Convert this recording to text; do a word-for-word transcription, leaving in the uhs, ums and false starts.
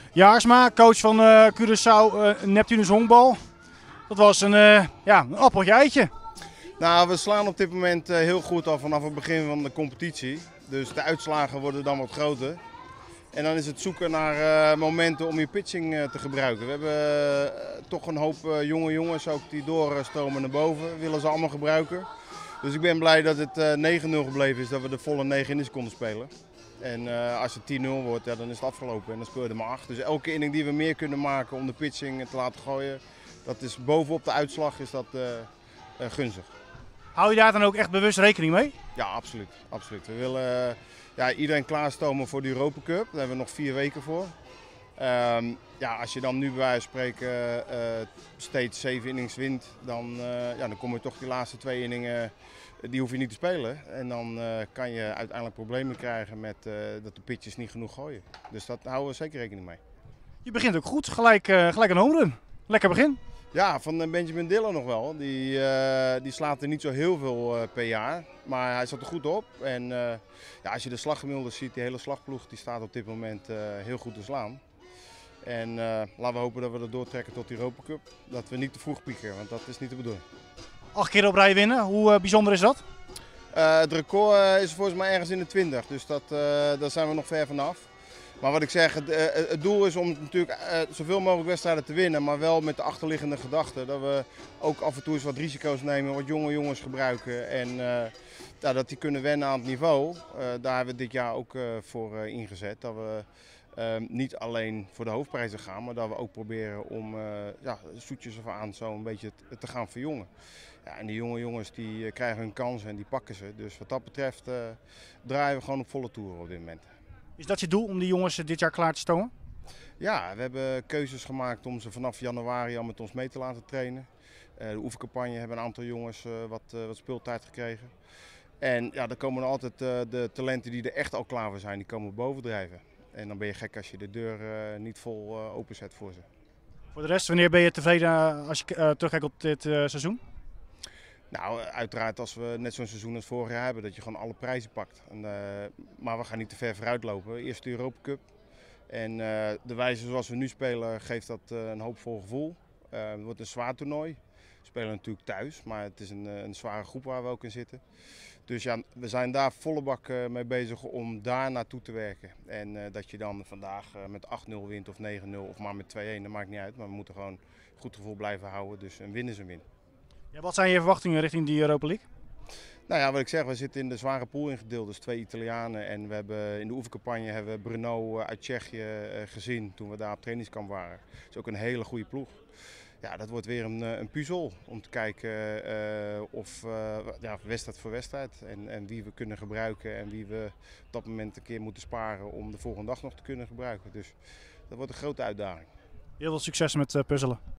Jaarsma, coach van uh, Curaçao uh, Neptunus Honkbal. Dat was een, uh, ja, een appeltje eitje. Nou, we slaan op dit moment uh, heel goed al vanaf het begin van de competitie. Dus de uitslagen worden dan wat groter. En dan is het zoeken naar uh, momenten om je pitching uh, te gebruiken. We hebben uh, toch een hoop uh, jonge jongens ook die doorstromen naar boven. Willen ze allemaal gebruiken. Dus ik ben blij dat het uh, negen nul gebleven is, dat we de volle negen innings konden spelen. En uh, als het tien nul wordt, ja, dan is het afgelopen en dan speel je er maar acht. Dus elke inning die we meer kunnen maken om de pitching te laten gooien, dat is bovenop de uitslag is dat uh, uh, gunstig. Hou je daar dan ook echt bewust rekening mee? Ja, absoluut. absoluut. We willen uh, ja, iedereen klaarstomen voor de Europa Cup. Daar hebben we nog vier weken voor. Um, ja, als je dan nu bij wijze van spreken uh, steeds zeven innings wint, dan, uh, ja, dan kom je toch die laatste twee inningen, die hoef je niet te spelen. En dan uh, kan je uiteindelijk problemen krijgen met uh, dat de pitches niet genoeg gooien. Dus dat houden we zeker rekening mee. Je begint ook goed, gelijk, uh, gelijk een home run. Lekker begin. Ja, van Benjamin Dillon nog wel. Die, uh, die slaat er niet zo heel veel uh, per jaar, maar hij zat er goed op. En uh, ja, als je de slaggemiddelde ziet, die hele slagploeg die staat op dit moment uh, heel goed te slaan. En uh, laten we hopen dat we dat doortrekken tot de Europa Cup. Dat we niet te vroeg pieken, want dat is niet de bedoeling. Acht keer op rij winnen, hoe uh, bijzonder is dat? Uh, het record uh, is volgens mij ergens in de twintig, dus dat, uh, daar zijn we nog ver vanaf. Maar wat ik zeg, het, uh, het doel is om natuurlijk uh, zoveel mogelijk wedstrijden te winnen, maar wel met de achterliggende gedachte. Dat we ook af en toe eens wat risico's nemen, wat jonge jongens gebruiken en uh, ja, dat die kunnen wennen aan het niveau. Uh, daar hebben we dit jaar ook uh, voor uh, ingezet. Dat we uh, niet alleen voor de hoofdprijzen gaan, maar dat we ook proberen om uh, ja, zoetjes of aan zo een beetje te gaan verjongen. Ja, en die jonge jongens die uh, krijgen hun kans en die pakken ze. Dus wat dat betreft uh, draaien we gewoon op volle toeren op dit moment. Is dat je doel om die jongens dit jaar klaar te stomen? Ja, we hebben keuzes gemaakt om ze vanaf januari al met ons mee te laten trainen. Uh, de oefencampagne hebben een aantal jongens uh, wat, uh, wat speeltijd gekregen. En ja, dan komen er altijd uh, de talenten die er echt al klaar voor zijn, die komen bovendrijven. En dan ben je gek als je de deur uh, niet vol uh, openzet voor ze. Voor de rest, wanneer ben je tevreden als je uh, terugkijkt op dit uh, seizoen? Nou, uiteraard als we net zo'n seizoen als vorig jaar hebben, dat je gewoon alle prijzen pakt. En, uh, maar we gaan niet te ver vooruit lopen. Eerst de Europa Cup. En uh, de wijze zoals we nu spelen geeft dat uh, een hoopvol gevoel. Uh, het wordt een zwaar toernooi. We spelen natuurlijk thuis, maar het is een, een zware groep waar we ook in zitten. Dus ja, we zijn daar volle bak uh, mee bezig om daar naartoe te werken. En uh, dat je dan vandaag uh, met acht nul wint of negen nul of maar met twee een, dat maakt niet uit. Maar we moeten gewoon een goed gevoel blijven houden. Dus een win is een win. Ja, wat zijn je verwachtingen richting die Europa League? Nou ja, wat ik zeg, we zitten in de zware pool ingedeeld, dus twee Italianen. En we hebben in de oefencampagne hebben we Brno uit Tsjechië gezien toen we daar op trainingskamp waren. Dat is ook een hele goede ploeg. Ja, dat wordt weer een, een puzzel om te kijken uh, of uh, ja, wedstrijd voor wedstrijd. En, en wie we kunnen gebruiken en wie we op dat moment een keer moeten sparen om de volgende dag nog te kunnen gebruiken. Dus dat wordt een grote uitdaging. Heel veel succes met uh, puzzelen.